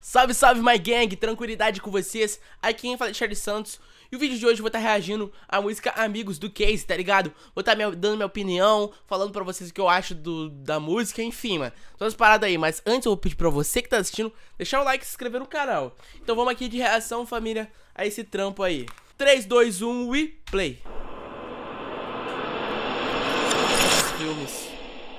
Salve, salve, my gang, tranquilidade com vocês. Aqui quem fala é Charlie Santos. E o vídeo de hoje eu vou estar reagindo à música Amigos do Case, tá ligado? Vou estar dando minha opinião, falando pra vocês o que eu acho da música, enfim, mano. Todas as paradas aí, mas antes eu vou pedir pra você que tá assistindo deixar o like e se inscrever no canal. Então vamos aqui de reação, família, a esse trampo aí. 3, 2, 1 e play. Filmes.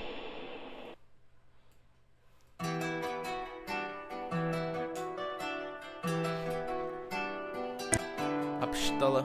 A pistola.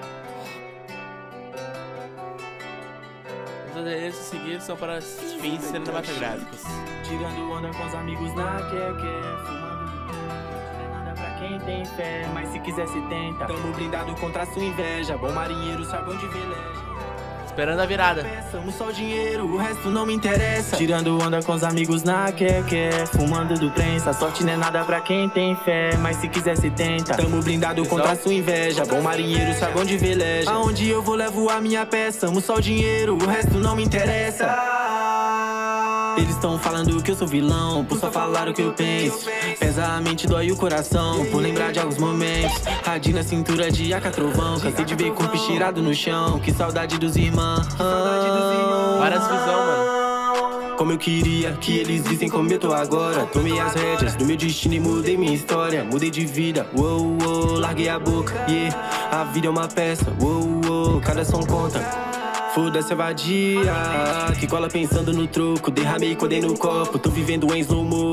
Os adereços a seguir são para fins cinematográficos. Tirando onda com os amigos na queque, fumando não é nada pra quem tem fé, mas se quiser se tenta. Tamo blindado contra a sua inveja, bom marinheiro sabe onde veleja. Esperando a virada. Peçamos só o dinheiro, o resto não me interessa. Tirando onda com os amigos na queque, fumando do prensa. Sorte não é nada pra quem tem fé, mas se quiser se tenta. Tamo blindado contra a sua inveja, bom marinheiro sabe onde veleja. Aonde eu vou levo a minha peça, amo só o dinheiro, o resto não me interessa. Eles tão falando que eu sou vilão, por só falar o que eu penso. Pesa a mente, dói o coração, por lembrar de alguns momentos. Radinho na cintura de AK trovão, cansei de ver corpo estirado no chão. Que saudade dos irmãos. Várias visão, mano. Como eu queria que eles vissem como eu tô agora. Tomei as rédeas do meu destino e mudei minha história. Mudei de vida, uou, uou, larguei a boca, yeah. A vida é uma peça, uou, uou, cada som conta. Foda-se a vadia, que cola pensando no troco. Derramei, codei no copo, tô vivendo em slow-mo.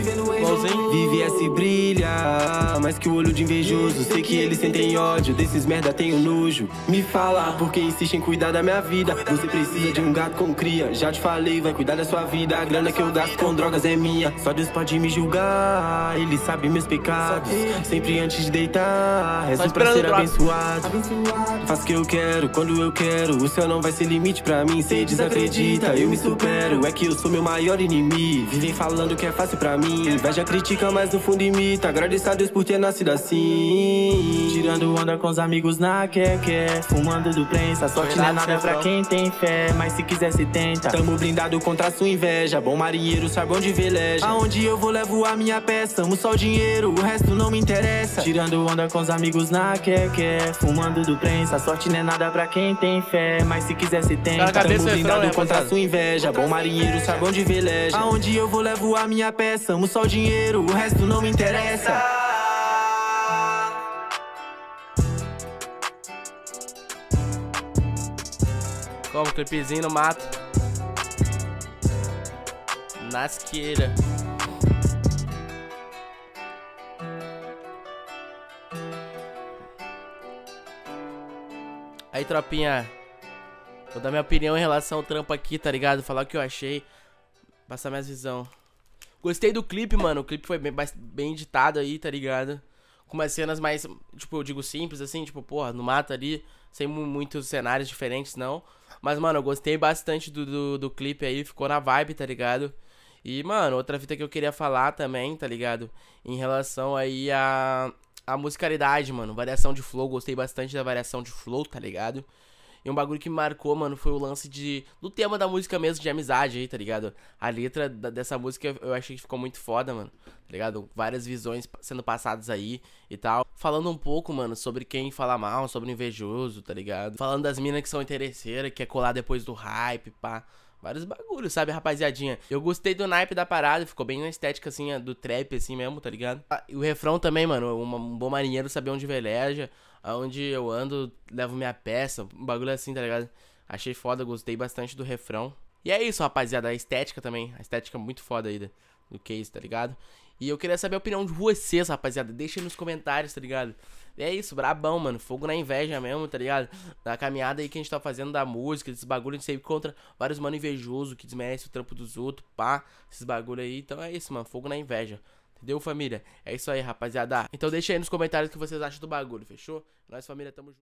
Vive esse brilha, mais que o olho de invejoso. Sei que eles sentem ódio, desses merda tenho nojo. Me fala, por que insiste em cuidar da minha vida? Você precisa de um gato com cria. Já te falei, vai cuidar da sua vida. A grana que eu gasto com drogas é minha. Só Deus pode me julgar, Ele sabe meus pecados. Sempre antes de deitar, rezo pra ser abençoado. Faço o que eu quero, quando eu quero. O céu não vai ser limite pra mim, cê desacredita, eu me supero, é que eu sou meu maior inimigo. Vivem falando que é fácil pra mim, inveja critica, mas no fundo imita. Agradeço a Deus por ter nascido assim. Tirando onda com os amigos na queque, fumando do prensa. Sorte não é nada pra quem tem fé, mas se quiser se tenta. Tamo blindado contra a sua inveja, bom marinheiro sabe onde veleja. Aonde eu vou levo a minha peça, amo só o dinheiro, o resto não me interessa. Tirando onda com os amigos na queque, fumando do prensa. Sorte não é nada pra quem tem fé, mas se quiser se tenta. Tamo blindado contra a sua inveja, bom marinheiro sabe onde veleja. Aonde eu vou levo a minha peça, amo só o dinheiro, o resto não me interessa. Como clipezinho no mato, nasqueira. Aí, tropinha, vou dar minha opinião em relação ao trampo aqui, tá ligado? Falar o que eu achei, passar minhas visão. Gostei do clipe, mano. O clipe foi bem editado aí, tá ligado? Com umas cenas mais, tipo, eu digo simples, assim, tipo, porra, no mato ali, sem muitos cenários diferentes, não. Mas, mano, eu gostei bastante do clipe aí, ficou na vibe, tá ligado? E, mano, outra fita que eu queria falar também, tá ligado? Em relação aí a musicalidade, mano, variação de flow, gostei bastante da variação de flow, tá ligado? E um bagulho que me marcou, mano, foi o lance do tema da música mesmo, de amizade aí, tá ligado? A letra dessa música eu achei que ficou muito foda, mano, tá ligado? Várias visões sendo passadas aí e tal. Falando um pouco, mano, sobre quem fala mal, sobre o invejoso, tá ligado? Falando das minas que são interesseiras, que é colar depois do hype, pá. Vários bagulhos, sabe, rapaziadinha? Eu gostei do naipe da parada, ficou bem na estética, assim, do trap, assim mesmo, tá ligado? E o refrão também, mano, um bom marinheiro saber onde veleja, aonde eu ando, levo minha peça, um bagulho assim, tá ligado? Achei foda, gostei bastante do refrão. E é isso, rapaziada, a estética também, a estética muito foda aí do Case, tá ligado? E eu queria saber a opinião de vocês, rapaziada, deixa aí nos comentários, tá ligado? E é isso, brabão, mano, fogo na inveja mesmo, tá ligado? Da caminhada aí que a gente tá fazendo da música, desses bagulho, a gente sempre contra vários mano invejoso que desmerece o trampo dos outros, pá, esses bagulho aí. Então é isso, mano, fogo na inveja. Entendeu, família? É isso aí, rapaziada. Então deixa aí nos comentários o que vocês acham do bagulho, fechou? Nós, família, tamo junto.